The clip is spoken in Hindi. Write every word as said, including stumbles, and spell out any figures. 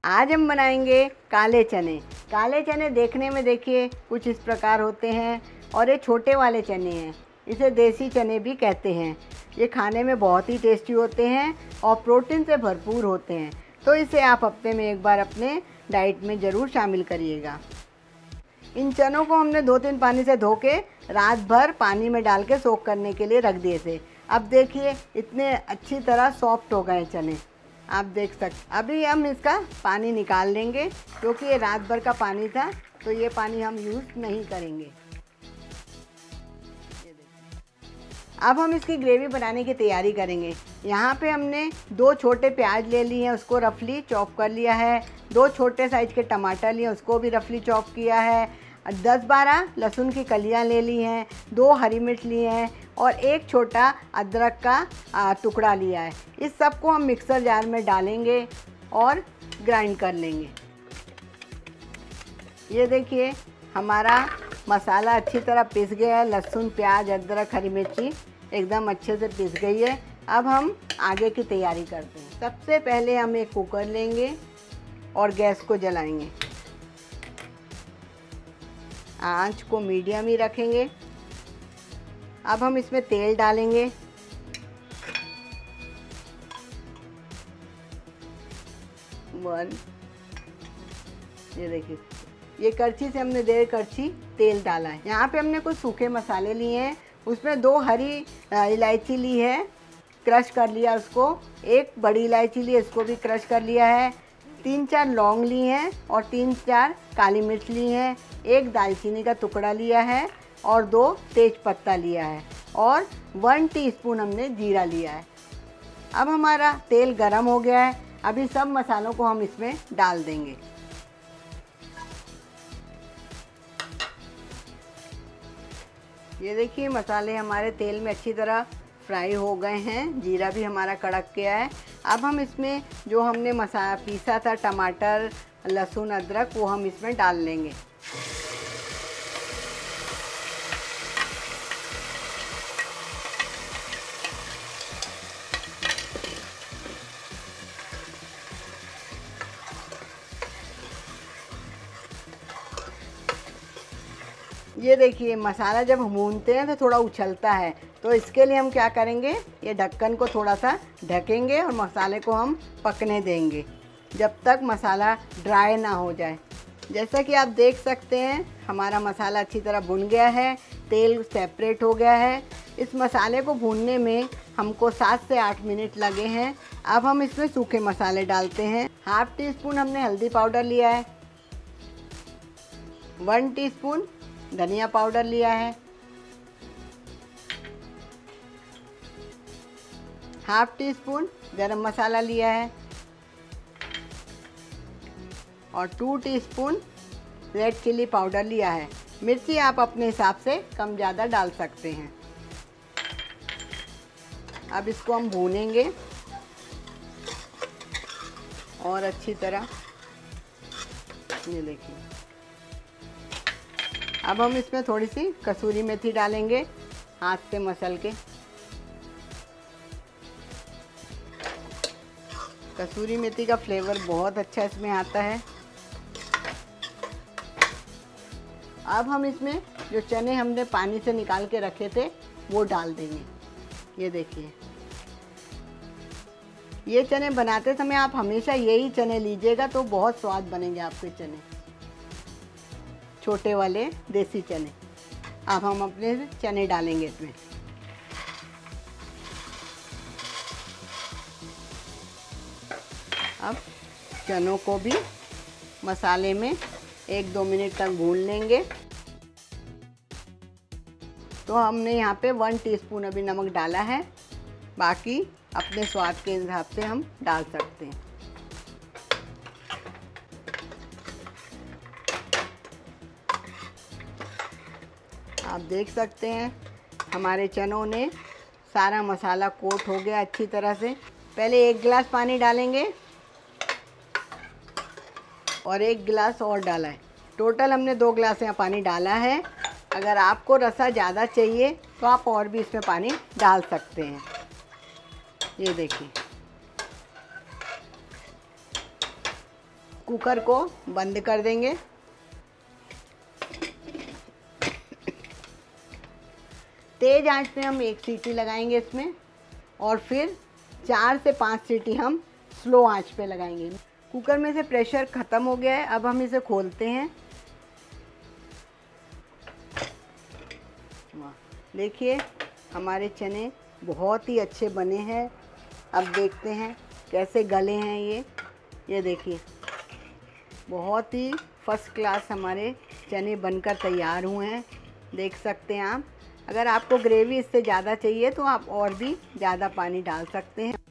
आज हम बनाएंगे काले चने। काले चने देखने में देखिए कुछ इस प्रकार होते हैं और ये छोटे वाले चने हैं, इसे देसी चने भी कहते हैं। ये खाने में बहुत ही टेस्टी होते हैं और प्रोटीन से भरपूर होते हैं, तो इसे आप हफ्ते में एक बार अपने डाइट में ज़रूर शामिल करिएगा। इन चनों को हमने दो तीन पानी से धो के रात भर पानी में डाल के सोख करने के लिए रख दिए थे। अब देखिए इतने अच्छी तरह सॉफ्ट हो गए चने, आप देख सकते। अभी हम इसका पानी निकाल लेंगे क्योंकि ये रात भर का पानी था, तो ये पानी हम यूज़ नहीं करेंगे। अब हम इसकी ग्रेवी बनाने की तैयारी करेंगे। यहाँ पे हमने दो छोटे प्याज ले लिए हैं, उसको रफली चॉप कर लिया है। दो छोटे साइज के टमाटर लिए, उसको भी रफली चॉप किया है। दस बारह लहसुन की कलियाँ ले ली हैं। दो हरी मिर्च लिए हैं और एक छोटा अदरक का टुकड़ा लिया है। इस सब को हम मिक्सर जार में डालेंगे और ग्राइंड कर लेंगे। ये देखिए हमारा मसाला अच्छी तरह पिस गया है। लहसुन, प्याज, अदरक, हरी मिर्ची एकदम अच्छे से पिस गई है। अब हम आगे की तैयारी करते हैं। सबसे पहले हम एक कुकर लेंगे और गैस को जलाएंगे। आंच को मीडियम ही रखेंगे। अब हम इसमें तेल डालेंगे। वन ये देखिए, ये करछी से हमने डेढ़ करछी तेल डाला है। यहाँ पे हमने कुछ सूखे मसाले लिए हैं। उसमें दो हरी इलायची ली है, क्रश कर लिया उसको। एक बड़ी इलायची ली है, इसको भी क्रश कर लिया है। तीन चार लौंग ली हैं और तीन चार काली मिर्च ली हैं। एक दालचीनी का टुकड़ा लिया है और दो तेज पत्ता लिया है और वन टीस्पून हमने जीरा लिया है। अब हमारा तेल गरम हो गया है। अभी सब मसालों को हम इसमें डाल देंगे। ये देखिए मसाले हमारे तेल में अच्छी तरह फ्राई हो गए हैं। जीरा भी हमारा कड़क गया है। अब हम इसमें जो हमने मसाला पीसा था, टमाटर, लहसुन, अदरक, वो हम इसमें डाल लेंगे। ये देखिए मसाला जब भूनते हैं तो थोड़ा उछलता है, तो इसके लिए हम क्या करेंगे, ये ढक्कन को थोड़ा सा ढकेंगे और मसाले को हम पकने देंगे जब तक मसाला ड्राई ना हो जाए। जैसा कि आप देख सकते हैं हमारा मसाला अच्छी तरह भुन गया है, तेल सेपरेट हो गया है। इस मसाले को भूनने में हमको सात से आठ मिनट लगे हैं। अब हम इसमें सूखे मसाले डालते हैं। हाफ टी स्पून हमने हल्दी पाउडर लिया है। वन टीस्पून धनिया पाउडर लिया है। हाफ टी स्पून गरम मसाला लिया है और two teaspoon red chilli powder लिया है। मिर्ची आप अपने हिसाब से कम ज़्यादा डाल सकते हैं। अब इसको हम भूनेंगे और अच्छी तरह, ये देखिए। अब हम इसमें थोड़ी सी कसूरी मेथी डालेंगे, हाथ से मसल के। कसूरी मेथी का फ्लेवर बहुत अच्छा इसमें आता है। अब हम इसमें जो चने हमने पानी से निकाल के रखे थे वो डाल देंगे। ये देखिए, ये चने बनाते समय आप हमेशा यही चने लीजिएगा तो बहुत स्वाद बनेंगे आपके चने, छोटे वाले देसी चने। अब हम अपने चने डालेंगे इसमें। अब चनों को भी मसाले में एक दो मिनट तक भून लेंगे। तो हमने यहाँ पे वन टीस्पून अभी नमक डाला है, बाकी अपने स्वाद के हिसाब से हम डाल सकते हैं। आप देख सकते हैं हमारे चनों ने सारा मसाला कोट हो गया अच्छी तरह से। पहले एक गिलास पानी डालेंगे और एक गिलास और डाला है। टोटल हमने दो गिलास यहाँ पानी डाला है। अगर आपको रसा ज़्यादा चाहिए तो आप और भी इसमें पानी डाल सकते हैं। ये देखिए कुकर को बंद कर देंगे। तेज़ आंच पे हम एक सीटी लगाएंगे इसमें, और फिर चार से पाँच सीटी हम स्लो आंच पे लगाएंगे। कुकर में से प्रेशर ख़त्म हो गया है। अब हम इसे खोलते हैं। देखिए हमारे चने बहुत ही अच्छे बने हैं। अब देखते हैं कैसे गले हैं ये ये देखिए, बहुत ही फर्स्ट क्लास हमारे चने बनकर तैयार हुए हैं। देख सकते हैं आप। अगर आपको ग्रेवी इससे ज़्यादा चाहिए तो आप और भी ज़्यादा पानी डाल सकते हैं।